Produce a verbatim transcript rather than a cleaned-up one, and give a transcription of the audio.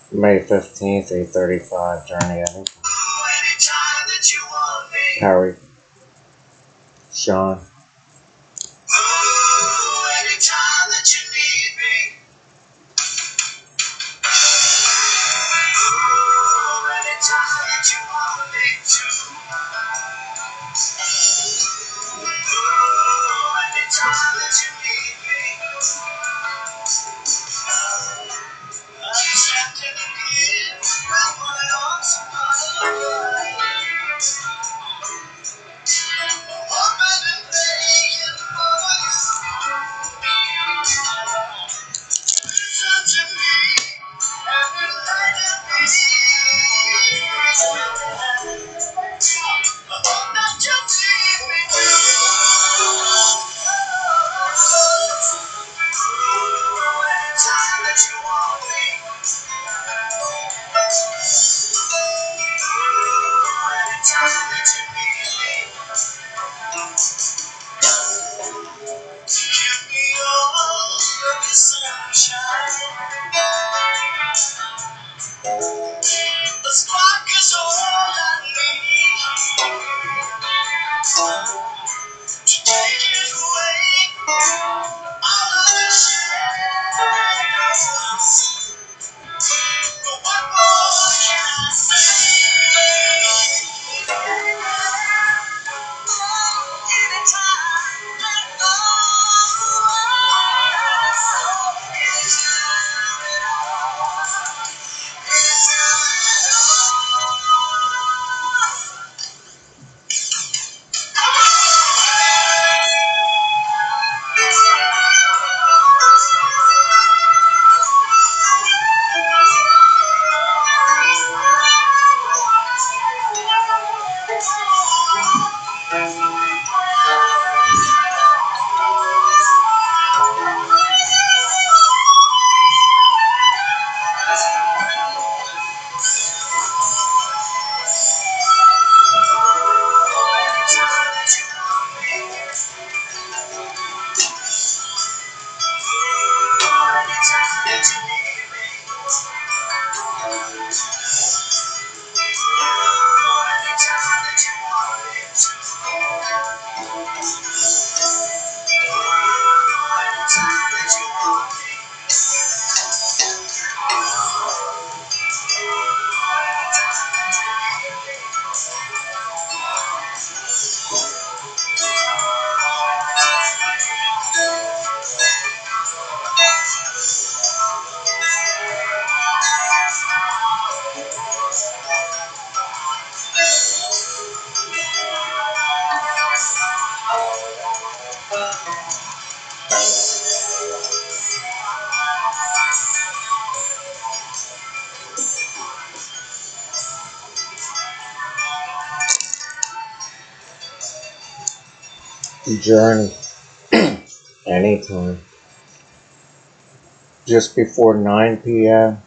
May fifteenth, eight thirty-five, Journey Anytime. Harry, Sean. Ooh, anytime that you need me. Ooh, anytime that you want me to. Ooh, anytime that you need me. I'm trapped in the pit with my arms wide. Open and begging for you. Listen to me and enlighten me. I hope that you see me through. Anytime that you want me. Anytime that you need me. Give me all of your sunshine. The spark is all I need to take it away. All of the shadows. But what more can I say? Anytime, oh, Journey. Anytime. Just before nine p m